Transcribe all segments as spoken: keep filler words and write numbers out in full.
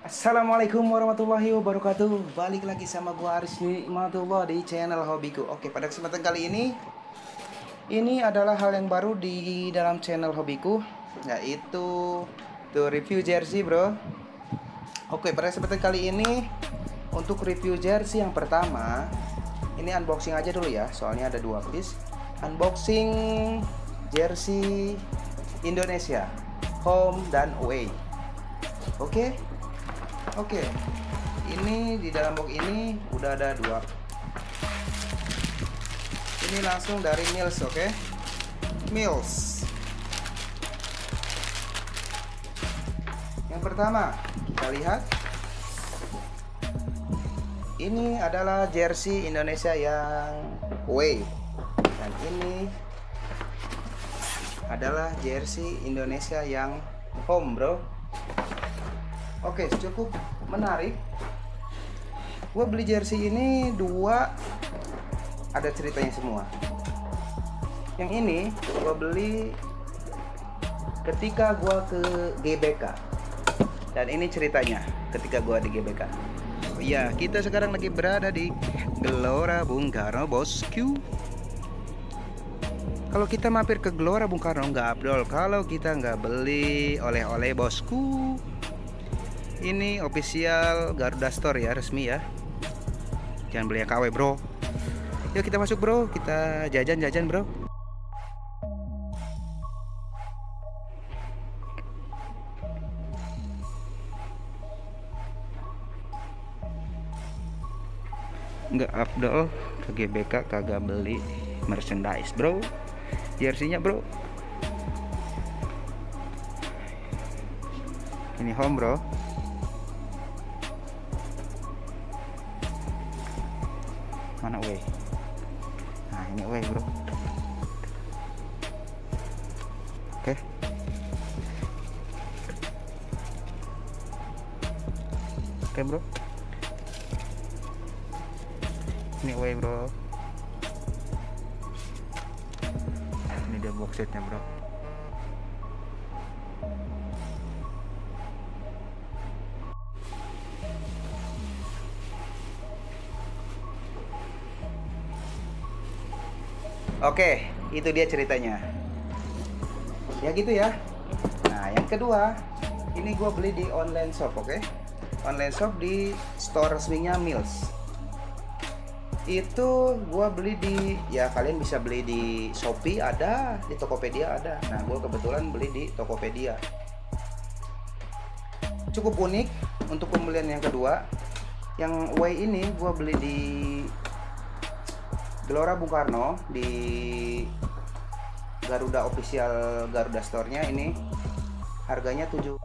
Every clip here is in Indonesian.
Assalamualaikum warahmatullahi wabarakatuh. Balik lagi sama gua Aris Nikmatullah di channel Hobiku. Oke, pada kesempatan kali ini ini adalah hal yang baru di dalam channel Hobiku, yaitu tuh review jersey, bro. Oke, pada kesempatan kali ini untuk review jersey yang pertama, ini unboxing aja dulu ya, soalnya ada dua piece. Unboxing jersey Indonesia, home dan away. Oke. Oke, ini di dalam box ini udah ada dua. Ini langsung dari Mills, oke? Mills. Yang pertama, kita lihat. Ini adalah jersey Indonesia yang away. Dan ini adalah jersey Indonesia yang home, bro. Oke, cukup menarik. Gue beli jersey ini dua, ada ceritanya semua. Yang ini gue beli ketika gue ke G B K, dan ini ceritanya ketika gue di G B K. Oh iya, kita sekarang lagi berada di Gelora Bung Karno, bosku. Kalau kita mampir ke Gelora Bung Karno nggak abdol kalau kita nggak beli oleh-oleh, bosku. Ini official Garuda Store ya, resmi ya. Jangan beli yang K W, bro. Yuk kita masuk, bro. Kita jajan-jajan, bro. Nggak afdol ke G B K kagak beli merchandise, bro. Jersey-nya, bro. Ini home, bro. Mana away? Nah, ini away, bro. Oke. Oke, bro. Ini away, bro. Ini dia box setnya, bro. Oke, itu dia ceritanya. Ya gitu ya. Nah, yang kedua, ini gue beli di online shop, oke? Online shop di store resminya Mills. Itu gue beli di, ya kalian bisa beli di Shopee ada, di Tokopedia ada. Nah, gue kebetulan beli di Tokopedia. Cukup unik untuk pembelian yang kedua. Yang away ini gue beli di Gelora Bung Karno, di Garuda official Garuda Store-nya. Ini harganya tujuh.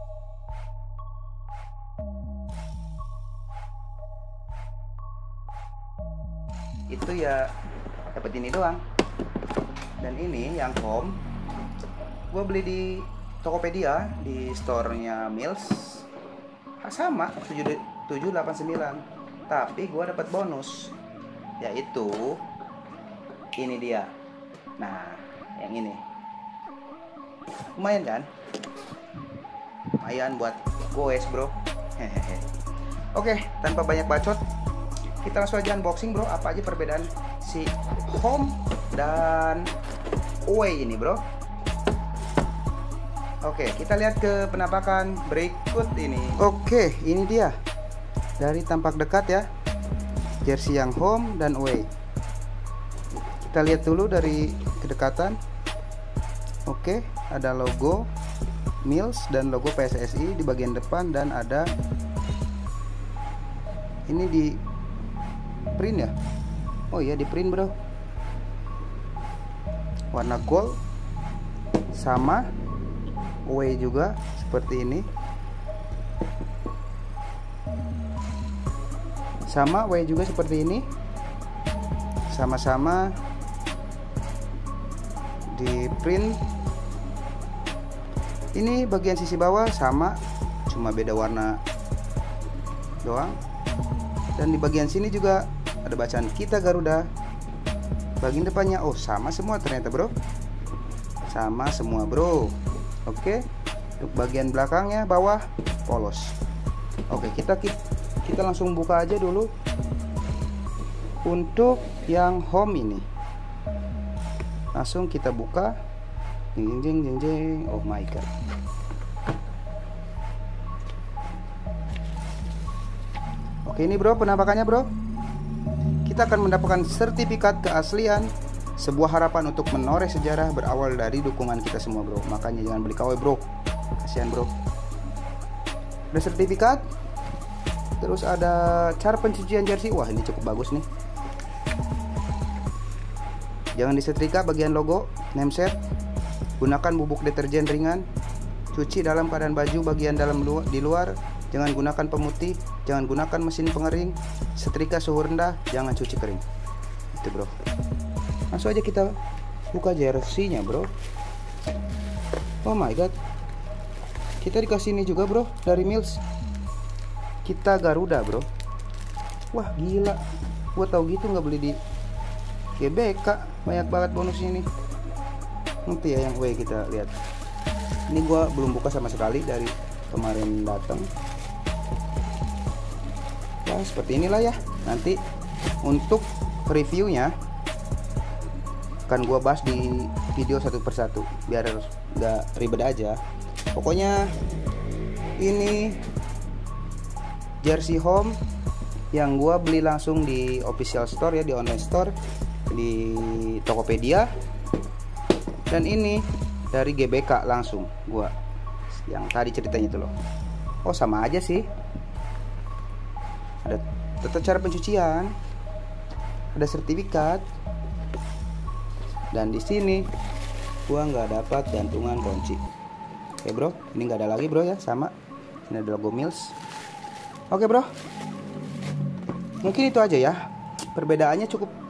Itu ya dapat ini doang. Dan ini yang home gue beli di Tokopedia, di store-nya Mills. Sama tujuh delapan sembilan. Tapi gue dapat bonus, yaitu ini dia. Nah, yang ini lumayan kan? Lumayan buat goes, bro. Hehehe. Oke, tanpa banyak bacot, kita langsung aja unboxing, bro. Apa aja perbedaan si home dan away ini, bro. Oke, kita lihat ke penampakan berikut ini. Oke, ini dia dari tampak dekat ya, jersey yang home dan away. Kita lihat dulu dari kedekatan. Oke, ada logo Mills dan logo P S S I di bagian depan, dan ada ini di print ya. Oh iya, di print, bro. Warna gold, sama away juga seperti ini. Sama away juga seperti ini. Sama-sama di print. Ini bagian sisi bawah sama, cuma beda warna doang. Dan di bagian sini juga ada bacaan Kita Garuda. Bagian depannya oh sama semua ternyata, bro. Sama semua, bro. Oke. Untuk bagian belakangnya bawah polos. Oke, kita kita langsung buka aja dulu untuk yang home ini. Langsung kita buka. Jeng jeng jeng jeng. Oh my god. Oke, ini bro penampakannya bro. Kita akan mendapatkan sertifikat keaslian. Sebuah harapan untuk menoreh sejarah berawal dari dukungan kita semua bro. Makanya jangan beli K W bro. Kasihan bro. Ada sertifikat. Terus ada cara pencucian jersey. Wah, ini cukup bagus nih. Jangan disetrika bagian logo, name set. Gunakan bubuk deterjen ringan. Cuci dalam keadaan baju bagian dalam lu di luar. Jangan gunakan pemutih. Jangan gunakan mesin pengering. Setrika suhu rendah. Jangan cuci kering. Itu bro. Langsung aja kita buka jersey-nya bro. Oh my god. Kita dikasih ini juga bro dari Mills. Kita Garuda bro. Wah gila. Gua tahu gitu nggak beli di G B K. Banyak banget bonusnya nih. Nanti ya yang W kita lihat. Ini gua belum buka sama sekali dari kemarin datang. Ya seperti inilah ya. Nanti untuk reviewnya akan gua bahas di video satu persatu biar nggak ribet aja. Pokoknya ini jersey home yang gua beli langsung di official store ya, di online store, di Tokopedia. Dan ini dari G B K langsung gua yang tadi ceritanya itu loh. Oh sama aja sih. Ada tata cara pencucian, ada sertifikat, dan di sini gua nggak dapat gantungan kunci. Oke bro, ini nggak ada lagi bro ya, sama. Ini ada logo Mills. Oke bro, mungkin itu aja ya. Perbedaannya cukup